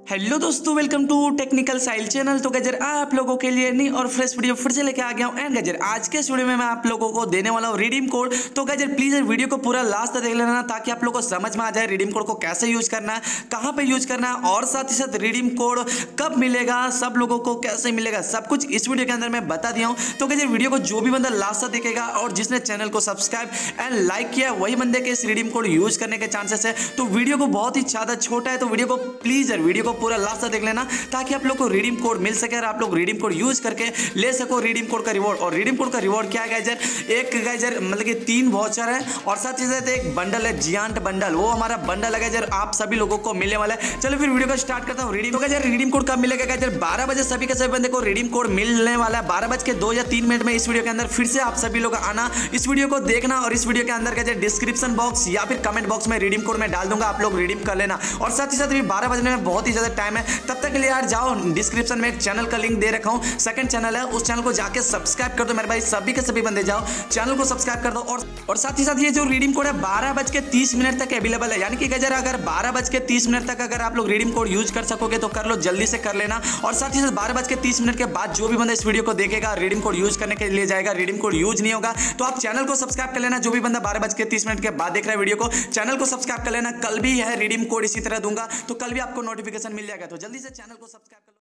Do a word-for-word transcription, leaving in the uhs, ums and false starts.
Hello दोस्तों, welcome to technical साइल channel. तो गजर आप लोगों के लिए नई और फ्रेश वीडियो फिर से लेके आ गया हूं। एंड गजर आज के इस वीडियो में मैं आप लोगों को देने वाला हूं रिडीम कोड। तो गजर प्लीज वीडियो को पूरा लास्ट तक देख लेना ताकि आप लोगों को समझ में आ जाए रिडीम कोड को कैसे यूज करना है, कहां पे यूज करना है और साथ ही साथ रिडीम कोड कब मिलेगा, सब लोगों को कैसे मिलेगा, सब कुछ इस वीडियो के अंदर मैं बता दिया हूँ। तो गजर वीडियो को जो भी बंदा लास्ट तक देखेगा और जिसने चैनल को सब्सक्राइब एंड लाइक किया वही बंदे के इस रिडीम कोड यूज करने के चांसेस है। तो वीडियो को बहुत ही ज्यादा छोटा है, तो वीडियो को प्लीज वीडियो को पूरा लास्ट तक देख लेना ताकि आप लोग को रिडीम कोड मिल सके और आप लोग रिडीम कोड यूज करके ले सको रिडीम कोड का रिवॉर्ड। और रिडीम कोड का रिवॉर्ड क्या है गाइजर, एक गाइजर मतलब कि तीन वाउचर है और साथ ही साथ एक बंडल है, जियांट बंडल, वो हमारा बंडल है गाइजर, आप सभी लोगों को मिलने वाला है। चलो फिर वीडियो को स्टार्ट करता हूं। रिडीम तो गाइजर रिडीम कोड कब मिलेगा गाइजर, बारह बजे सभी के सभी बंदे को रिडीम कोड मिलने वाला है। बारह बज के दो या तीन मिनट में इस वीडियो के अंदर फिर से आप सभी लोग आना, इस वीडियो को देखना और इस वीडियो के अंदर गाइजर डिस्क्रिप्शन बॉक्स या फिर कमेंट बॉक्स में रिडीम कोड में डाल दूंगा, आप लोग रिडीम कर लेना। और साथ ही साथ अभी बारह बजने में बहुत ही ज्यादा टाइम है, तब तक के लिए यार जाओ, डिस्क्रिप्शन में एक चैनल का लिंक दे रखा हूं, सेकंड चैनल है, उस चैनल को जाके सब्सक्राइब कर दो मेरे भाई, सभी के सभी बंदे जाओ चैनल को सब्सक्राइब कर दो। और और साथ ही साथ ये जो रिडीम कोड है बारह बज के तीस मिनट तक अवेलेबल है, यानी कि गजर अगर बारह बज के तीस मिनट तक अगर आप लोग रिडीम कोड यूज कर सकोगे तो कर लो, जल्दी से कर लेना। और साथ ही साथ बारह बज के तीस मिनट के बाद जो भी बंदा इस वीडियो को देखेगा रिडीम कोड यूज करने के लिए जाएगा, रिडीम कोड यूज नहीं होगा तो आप चैनल को सब्सक्राइब कर लेना। जो भी बंदा बारह बज के तीस मिनट के बाद देख रहा है वीडियो को, चैनल को सब्सक्राइब कर लेना। कल भी है रिडीम कोड इसी तरह दूंगा, तो कल भी आपको नोटिफिकेशन मिल जाएगा, तो जल्दी से चैनल को सब्सक्राइब कर लो।